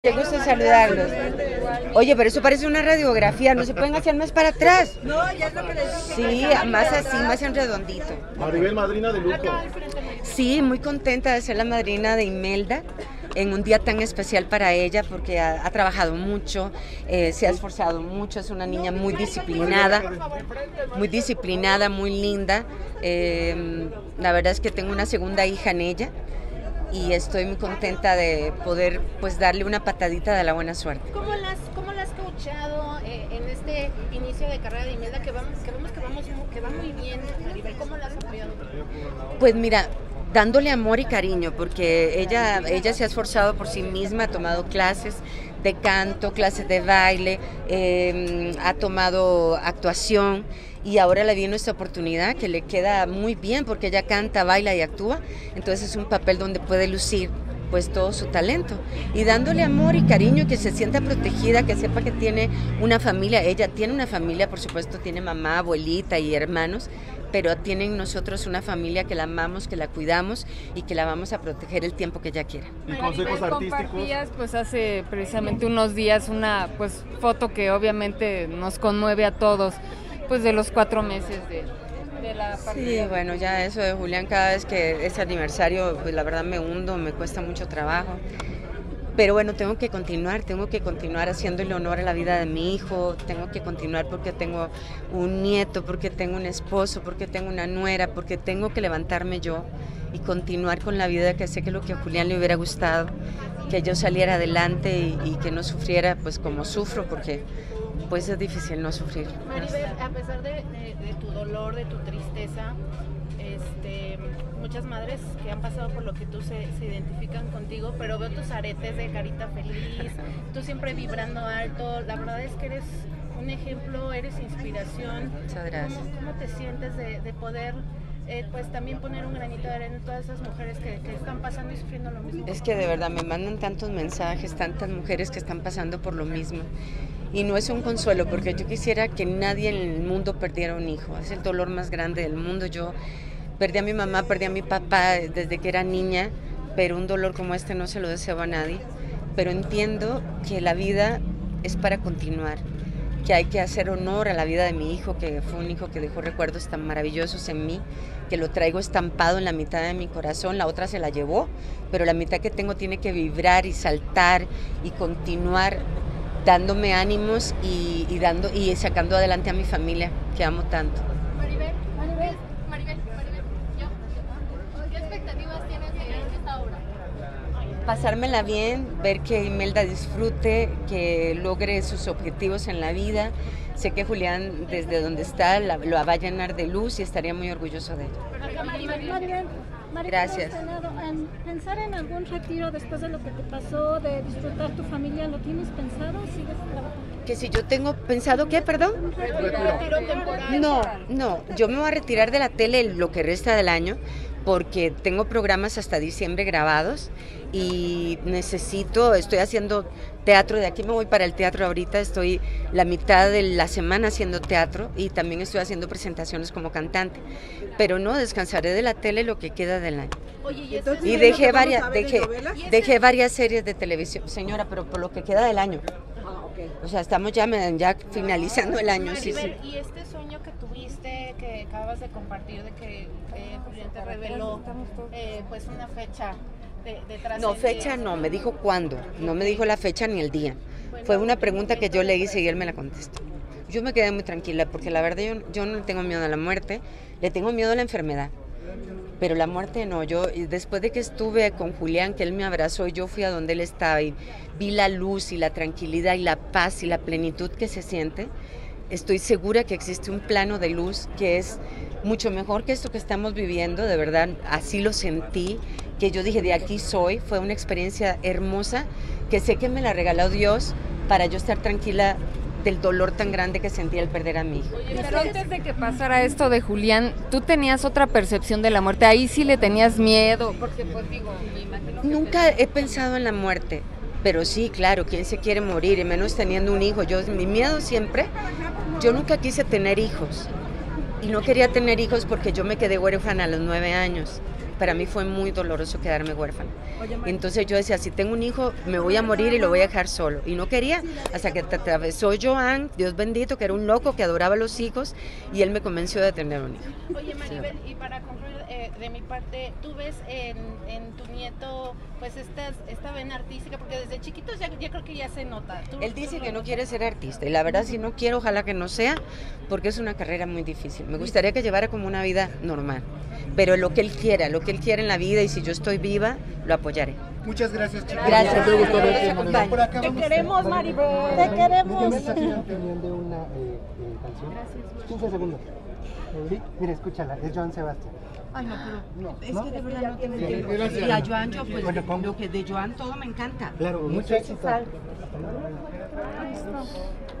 Qué gusto saludarlos. Oye, pero eso parece una radiografía, ¿no se pueden hacer más para atrás? No, ya es lo que les dije. Sí, más así, más en redondito. Maribel, madrina de lujo. Sí, muy contenta de ser la madrina de Imelda en un día tan especial para ella porque ha trabajado mucho, se ha esforzado mucho, es una niña muy disciplinada, muy linda. La verdad es que tengo una segunda hija en ella y estoy muy contenta de poder pues darle una patadita de la buena suerte. ¿Cómo la has coachado en este inicio de carrera de Imelda que va muy bien, Maribel? ¿Cómo la has apoyado? Pues mira, dándole amor y cariño, porque ella se ha esforzado por sí misma, ha tomado clases de canto, clases de baile, ha tomado actuación y ahora le viene esta oportunidad que le queda muy bien porque ella canta, baila y actúa, entonces es un papel donde puede lucir pues todo su talento y dándole amor y cariño, que se sienta protegida, que sepa que tiene una familia. Ella tiene una familia, por supuesto, tiene mamá, abuelita y hermanos, pero tienen nosotros una familia que la amamos, que la cuidamos y que la vamos a proteger el tiempo que ella quiera. ¿Y consejos artísticos? Compartías pues hace precisamente unos días una pues foto que obviamente nos conmueve a todos, pues de los 4 meses de la partida. Sí, bueno, ya eso de Julián, cada vez que es aniversario, pues la verdad me hundo, me cuesta mucho trabajo. Pero bueno, tengo que continuar haciéndole honor a la vida de mi hijo, tengo que continuar porque tengo un nieto, porque tengo un esposo, porque tengo una nuera, porque tengo que levantarme yo y continuar con la vida, que sé que lo que a Julián le hubiera gustado, que yo saliera adelante y que no sufriera pues como sufro, porque pues es difícil no sufrir. Maribel, a pesar de tu dolor, de tu tristeza, muchas madres que han pasado por lo que tú se identifican contigo, pero veo tus aretes de carita feliz, tú siempre vibrando alto, la verdad es que eres un ejemplo, eres inspiración. Muchas gracias. ¿Cómo te sientes de poder pues también poner un granito de arena en todas esas mujeres que están pasando y sufriendo lo mismo? Es que de verdad me mandan tantos mensajes, tantas mujeres que están pasando por lo mismo. Y no es un consuelo, porque yo quisiera que nadie en el mundo perdiera un hijo. Es el dolor más grande del mundo. Yo perdí a mi mamá, perdí a mi papá desde que era niña, pero un dolor como este no se lo deseo a nadie. Pero entiendo que la vida es para continuar, que hay que hacer honor a la vida de mi hijo, que fue un hijo que dejó recuerdos tan maravillosos en mí, que lo traigo estampado en la mitad de mi corazón, la otra se la llevó, pero la mitad que tengo tiene que vibrar y saltar y continuar dándome ánimos y sacando adelante a mi familia, que amo tanto. Maribel, ¿qué expectativas tienes de esta obra? Pasármela bien, ver que Imelda disfrute, que logre sus objetivos en la vida. Sé que Julián, desde donde está, lo va a llenar de luz y estaría muy orgulloso de ella. Maribel, Gracias. ¿Pensar en algún retiro después de lo que te pasó, de disfrutar tu familia, lo tienes pensado? ¿Sigues trabajando? Que si yo tengo pensado, ¿qué, perdón? Un retiro temporal. No, yo me voy a retirar de la tele lo que resta del año porque tengo programas hasta diciembre grabados y estoy haciendo teatro, de aquí me voy para el teatro ahorita, estoy la mitad de la semana haciendo teatro y también estoy haciendo presentaciones como cantante, pero no, descansaré de la tele lo que queda del año. Oye, Y dejé varias series de televisión, señora, pero por lo que queda del año. O sea, estamos ya finalizando el año, sí. Y este sueño que tuviste, que acabas de compartir, de que Julián te reveló pues una fecha de trascendencia. No, fecha no, me dijo cuándo, no me dijo la fecha ni el día. Fue una pregunta que yo le hice y él me la contestó. Yo me quedé muy tranquila porque la verdad yo no le tengo miedo a la muerte, le tengo miedo a la enfermedad. Pero la muerte no, después de que estuve con Julián, que él me abrazó y yo fui a donde él estaba y vi la luz y la tranquilidad y la paz y la plenitud que se siente, estoy segura que existe un plano de luz que es mucho mejor que esto que estamos viviendo, de verdad, así lo sentí, que yo dije, de aquí soy, fue una experiencia hermosa, que sé que me la regaló Dios para yo estar tranquila del dolor tan grande que sentí al perder a mi hijo. Pero antes de que pasara esto de Julián, ¿tú tenías otra percepción de la muerte? Ahí sí le tenías miedo, porque pues digo, me imagino que Nunca he pensado en la muerte, pero sí, claro, ¿quién se quiere morir? Y menos teniendo un hijo. Mi miedo siempre, yo nunca quise tener hijos. Y no quería tener hijos porque yo me quedé huérfana a los 9 años. para mí fue muy doloroso quedarme huérfana. Entonces yo decía, si tengo un hijo, me voy a morir y lo voy a dejar solo. Y no quería, hasta que te atravesó Joan, Dios bendito, que era un loco que adoraba a los hijos, y él me convenció de tener un hijo. Oye, Maribel, y para concluir de mi parte, ¿tú ves en tu nieto pues esta vena artística? Porque desde chiquitos ya creo que ya se nota. Él dice que no quiere ser artista, y la verdad si no quiero, ojalá que no sea, porque es una carrera muy difícil. Me gustaría que llevara como una vida normal, pero lo que él quiera en la vida, y si yo estoy viva, lo apoyaré. Muchas gracias, chicos. Gracias. Me gustó verte, Gracias. Maribel. Por acá Te vamos. queremos, Maribel. Te queremos. ¿Me estás pidiendo una canción? 15 segundos. Sí, mira, escúchala, es Joan Sebastián. Ay, no, pero es ¿no? que de verdad no te Sí, entiendo. gracias. Y a Joan, yo pues, Bueno, ¿cómo? lo que de Joan todo me encanta. Claro, mucho éxito. Sal. Ahí está.